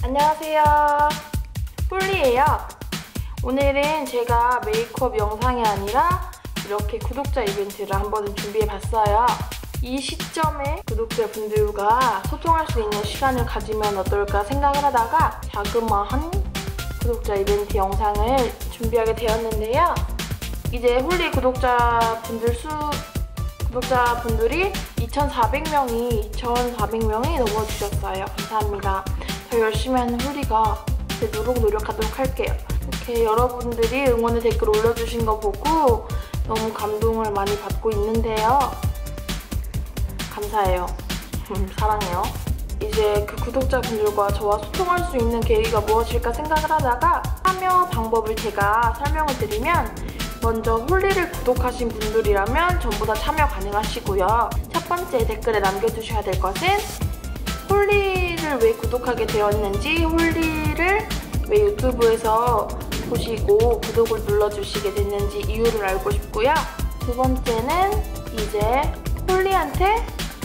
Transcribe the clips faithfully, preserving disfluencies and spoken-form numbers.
안녕하세요, 홀리예요. 오늘은 제가 메이크업 영상이 아니라 이렇게 구독자 이벤트를 한번 준비해봤어요. 이 시점에 구독자분들과 소통할 수 있는 시간을 가지면 어떨까 생각을 하다가 자그마한 구독자 이벤트 영상을 준비하게 되었는데요. 이제 홀리 구독자분들 수 구독자분들이 이천사백 명이 이천사백 명이 넘어주셨어요. 감사합니다. 더 열심히 하는 홀리가 되도록 노력하도록 할게요. 이렇게 여러분들이 응원의 댓글 올려주신 거 보고 너무 감동을 많이 받고 있는데요. 감사해요. 사랑해요. 이제 그 구독자분들과 저와 소통할 수 있는 계기가 무엇일까 생각을 하다가 참여 방법을 제가 설명을 드리면, 먼저 홀리를 구독하신 분들이라면 전부 다 참여 가능하시고요. 첫 번째 댓글에 남겨주셔야 될 것은 홀리를 왜 구독하게 되었는지, 홀리를 왜 유튜브에서 보시고 구독을 눌러주시게 됐는지 이유를 알고 싶고요. 두 번째는 이제 홀리한테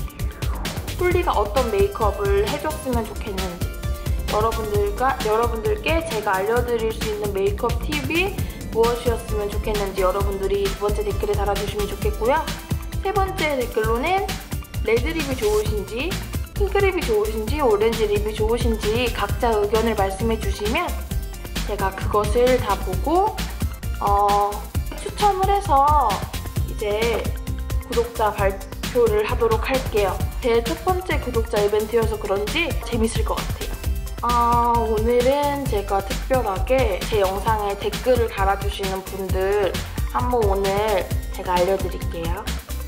홀리가 어떤 메이크업을 해줬으면 좋겠는지, 여러분들과, 여러분들께 제가 알려드릴 수 있는 메이크업 팁이 무엇이었으면 좋겠는지 여러분들이 두 번째 댓글에 달아주시면 좋겠고요. 세 번째 댓글로는 레드 립이 좋으신지, 핑크 립이 좋으신지, 오렌지 립이 좋으신지 각자 의견을 말씀해 주시면 제가 그것을 다 보고 어, 추첨을 해서 이제 구독자 발표를 하도록 할게요. 제 첫 번째 구독자 이벤트여서 그런지 재밌을 것 같아요. 어, 오늘은 제가 특별하게 제 영상에 댓글을 달아주시는 분들 한번 오늘 제가 알려드릴게요.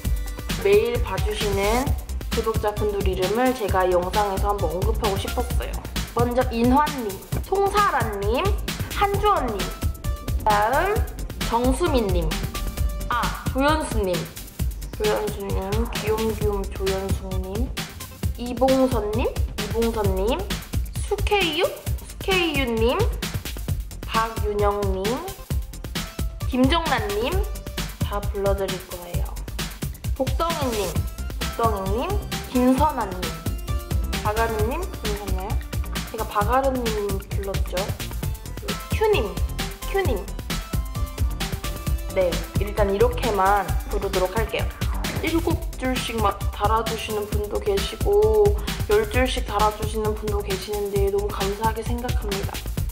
매일 봐주시는 구독자분들 이름을 제가 이 영상에서 한번 언급하고 싶었어요. 먼저 인환님, 송사라님, 한주원님, 다음 정수민님, 아 조연수님, 조연수님, 귀염귀염 조연수님, 이봉선님, 이봉선님, 수케이유, 수케이유님, 박윤영님, 김정란님 다 불러드릴 거예요. 복덩이님, 복덩이님, 김선아님, 박아름님 부르셨나요? 제가 박아름님 불렀죠. 큐님, 큐님. 네, 일단 이렇게만 부르도록 할게요. 일곱 줄씩 막 달아주시는 분도 계시고 열 줄씩 달아주시는 분도 계시는데 너무 감사하게 생각합니다.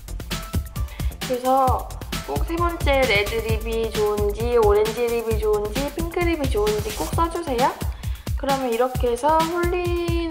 그래서 꼭 세 번째 레드 립이 좋은지, 오렌지 립이 좋은지, 핑크 립이 좋은지 꼭 써주세요. 그러면 이렇게 해서 홀리는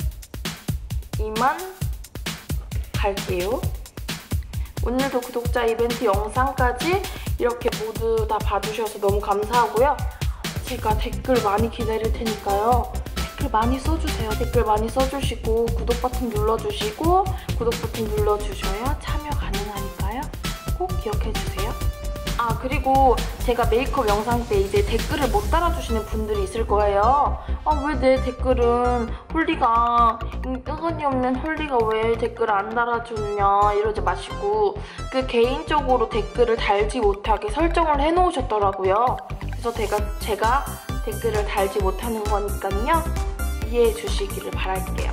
이만 갈게요. 오늘도 구독자 이벤트 영상까지 이렇게 모두 다 봐주셔서 너무 감사하고요. 제가 댓글 많이 기다릴 테니까요. 댓글 많이 써주세요. 댓글 많이 써주시고 구독 버튼 눌러주시고 구독 버튼 눌러주셔야 참여 가능하니까요. 꼭 기억해주세요. 아, 그리고 제가 메이크업 영상 때 이제 댓글을 못 달아주시는 분들이 있을 거예요. 아, 왜 내 댓글은 홀리가, 뜨거니 없는 홀리가 왜 댓글 안 달아줬냐 이러지 마시고, 그 개인적으로 댓글을 달지 못하게 설정을 해놓으셨더라고요. 그래서 제가, 제가 댓글을 달지 못하는 거니까요. 이해해 주시기를 바랄게요.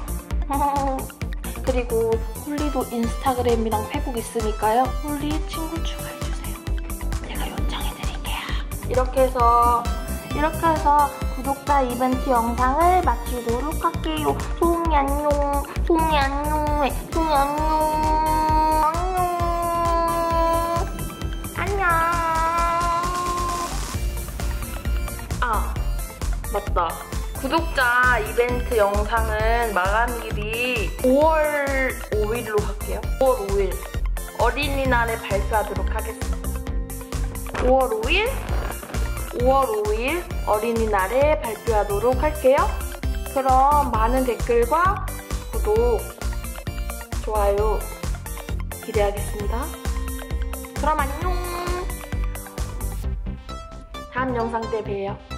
그리고 홀리도 인스타그램이랑 페북 있으니까요. 홀리 친구 추가해주세요. 제가 요청해드릴게요. 이렇게 해서 이렇게 해서 구독자 이벤트 영상을 마치도록 할게요. 송이 안녕. 송이 안녕. 송이 안녕. 안녕. 아, 맞다. 구독자 이벤트 영상은 마감일이 오월 오일로 할게요. 오월 오일 어린이날에 발표하도록 하겠습니다. 오월 오일 오월 오일 어린이날에 발표하도록 할게요. 그럼 많은 댓글과 구독, 좋아요 기대하겠습니다. 그럼 안녕. 다음 영상 때 봬요.